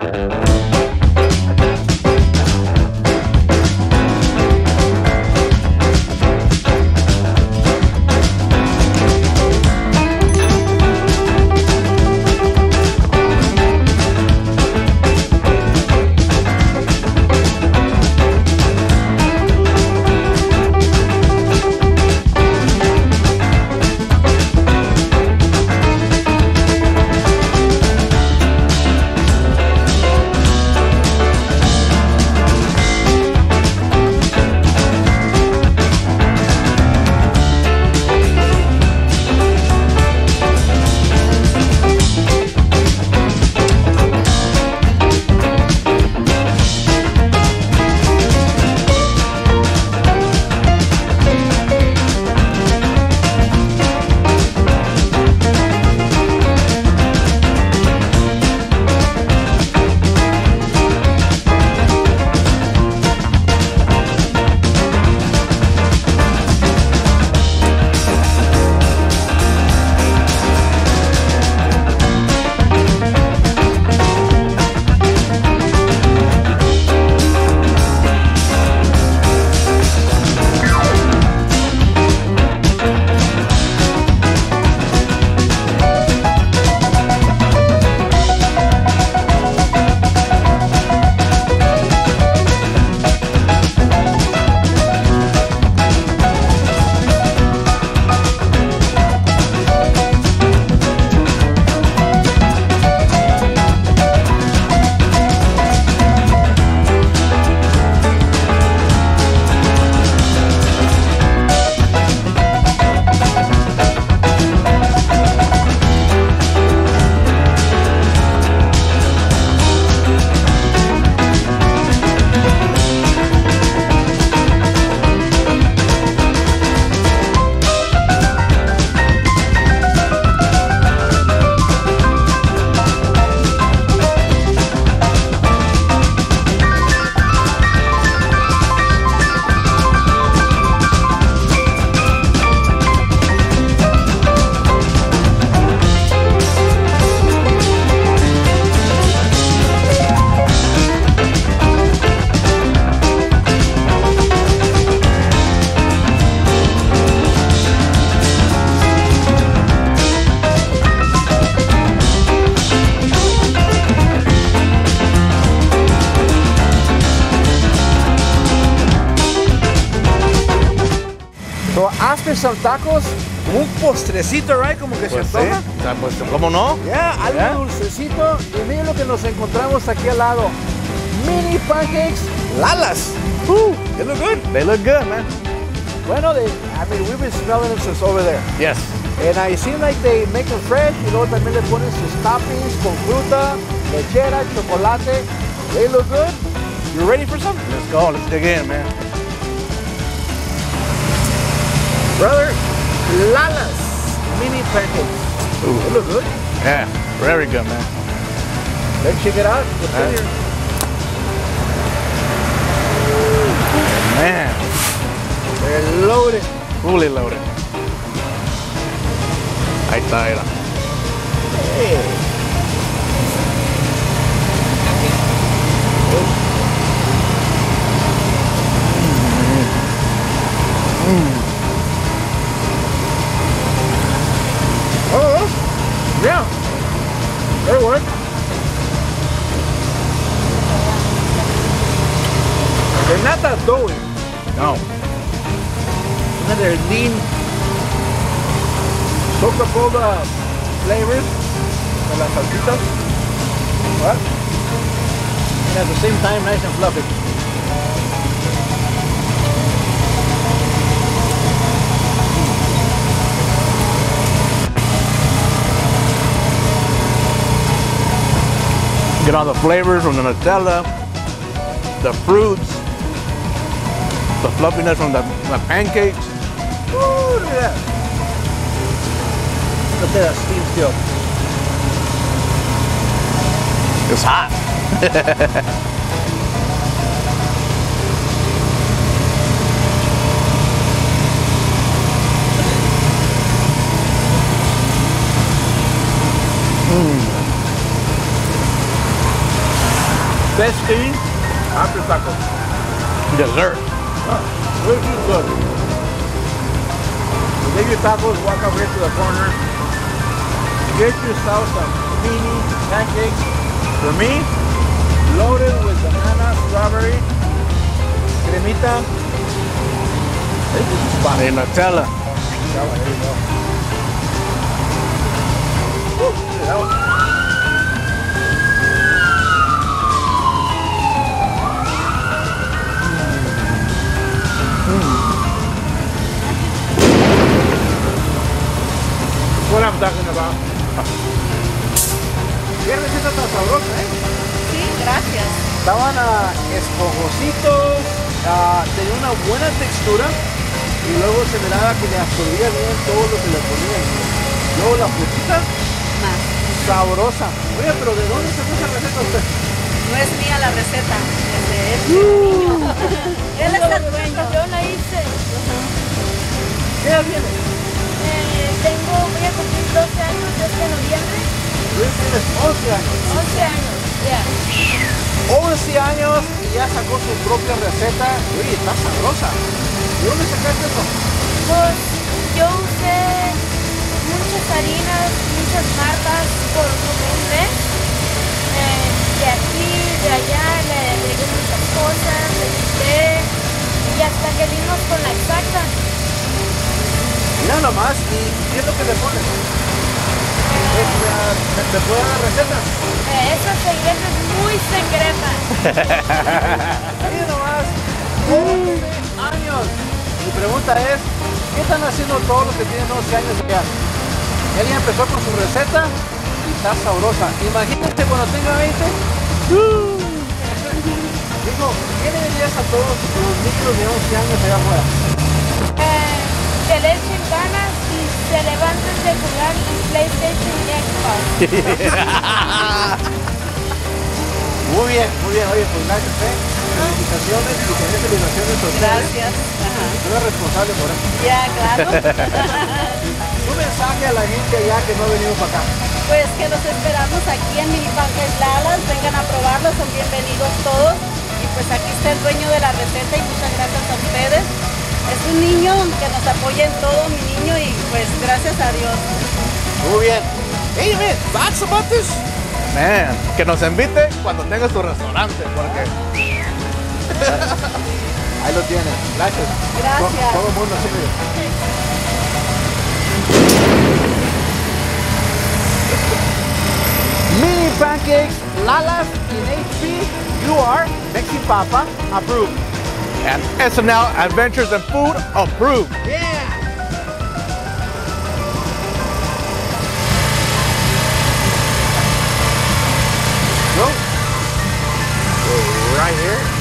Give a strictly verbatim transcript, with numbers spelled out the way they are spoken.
So after some tacos, un postrecito, right? Como que Pues se antoja. sí, o sea, pues, ¿cómo no? Yeah, algo Yeah. dulcecito. Y miren lo que nos encontramos aquí al lado. Mini pancakes, Lalas. Ooh, They look good. they look good, man. Bueno, they, I mean, we've been smelling them since over there. Yes. And I seem like they make them fresh. Y luego también le ponen sus toppings con fruta, lechera, chocolate. They look good. You ready for some? Let's go. Let's dig in, man. Brother, Lalas mini pancakes. Ooh. They look good. Yeah, very good, man. Let's check it out. What's in Yeah. here? Man, They're loaded. fully loaded. Ahí está, mira. Hey. Oh, yeah. They work. They're not that doughy. No. And then they're lean. Soak up all the flavors of las salsitas. What? And at the same time, nice and fluffy. Get all the flavors from the Nutella, the fruits, the fluffiness from the, the pancakes. Ooh, look at that. Look at that steam still. It's hot. tacos? Dessert. Oh, this is good. You get your tacos, walk over here to the corner. Get yourself some mini pancakes. For me, loaded with banana, strawberry, cremita. This is fun. And Nutella. That one, there you go. Woo, look at that one. What I'm talking about. Qué receta tan sabrosa, ¿eh? Sí, gracias. Estaban ah, esponjositos, ah, tenía una buena textura y luego se miraba que le absorbía bien todo lo que le ponían. Luego la frutita, Más. sabrosa. Oye, pero ¿de dónde sacó esa receta usted? No es mía la receta, es de él. niño. Él es el dueño. Yo la hice. ¿Qué edad tiene? Eh, tengo, voy a cumplir doce años este noviembre. Tú tienes once años. once años, ya. once años y ya sacó su propia receta. Oye, está sabrosa. ¿De dónde sacaste eso? Pues yo usé muchas harinas, muchas marcas por como un mes. Eh, de aquí, de allá, le agregué muchas cosas, le quité y hasta que dimos con la exacta. Mira nomás, ¿y qué es lo que le pones? Eh, Es, ah, ¿Me, me puede dar recetas? eh, esa secreta es muy secreta. Mira nomás, once años. Mi pregunta es, ¿qué están haciendo todos los que tienen once años ya? Él ya empezó con su receta y está sabrosa. Imagínate cuando tenga veinte. ¡uh! Digo, ¿qué le dirías a todos los niños de once años allá afuera? Eh, que le echen ganas y se levanten de jugar PlayStation y Xbox. Muy bien, muy bien. Oye, pues gracias, ¿eh? Felicitaciones y con esas felicitaciones sociales. Gracias. Ajá. Tú eres responsable por eso. Ya, claro. Un mensaje a la gente allá que no ha venido para acá. Pues que los esperamos aquí en Mini Pancakes Lalas. Vengan a probarlos, son bienvenidos todos. Y pues aquí está el dueño de la receta y muchas gracias a ustedes. Es un niño que nos apoya en todo, mi niño, y pues gracias a Dios. Muy bien. Hey, man, thoughts about this? Man, que nos invite cuando tenga su restaurante, porque Ahí lo tienes. Gracias. Gracias. Todo, todo el mundo sirve. Mini Pancakes, Lalas in H P. You are Mexi Papa approved. and S N L Adventures in Food approved. Yeah. Go. Go right here.